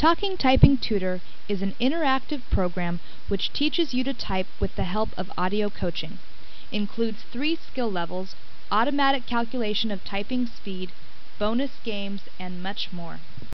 Talking Typing Tutor is an interactive program which teaches you to type with the help of audio coaching. Includes 3 skill levels, automatic calculation of typing speed, bonus games, and much more.